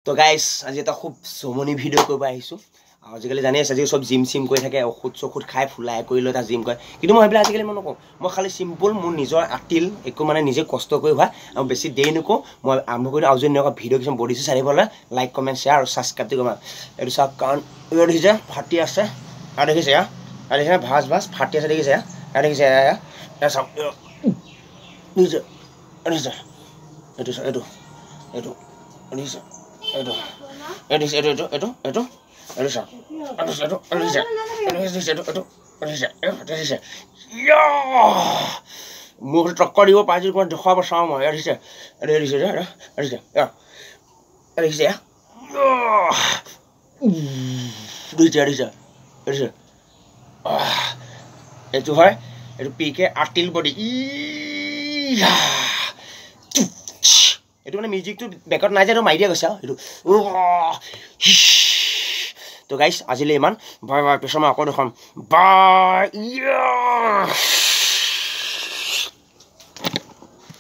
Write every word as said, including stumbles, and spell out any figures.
তো গাইজ আজি এটা খুব জমনি ভিডিঅ' কৰিব আহিছোঁ আজিকালি জানি আছে আজিকালি চব জিম চিম কৰি থাকে ঔষধ চৌষধ খাই ফুলাই কৰি লৈ তাত জিম কৰে কিন্তু মই সেইবিলাক আজিকালি মই নকওঁ মই খালি চিম্পুল মোৰ নিজৰ আতিল একো মানে নিজে কষ্ট কৰি হোৱা আৰু বেছি দেৰি নকওঁ মই আৰম্ভ কৰি আৰু যদি এনেকুৱা ভিডিঅ' কিছুমান বডিছো চাই থাকিবলৈ লাইক কমেণ্ট শ্বেয়াৰ আৰু ছাবস্ক্ৰাইব কৰিবা এইটো চাওক কাৰণ এইটো দেখিছে ফাটি আছে আৰু দেখিছে এয়া আৰু দেখিছে ভাজ ভাজ ফাটি আছে দেখিছে এয়া দেখিছে এয়া এয়া চাওক দেখিছে দেখিছে এইটো এইটো এইটো দেখিছে এইটো এইটো এইটো এইটো এইটো এইটো এইটো চাওক এইটো এইটো দেখিছে দেখিছে এইটো এইটো দেখিছে দেখিছে মোক টক্কৰ দিব পাই যদি মই দেখুৱাব চাওঁ মই এয়া দেখিছে এইটো দেখিছে দেখিছে এয়া দেখিছে এয়া দেখিছে দেখিছে দেখিছে এইটো হয় এইটো পি কে আতিল বডি ই এইটো মানে মিউজিকটো বেকত নাই যে এইটো মাৰি দিয়া গৈছে আৰু এইটো তো গাইছ আজিলৈ ইমান বাই বাই পিছত মই আকৌ দেখাম বাই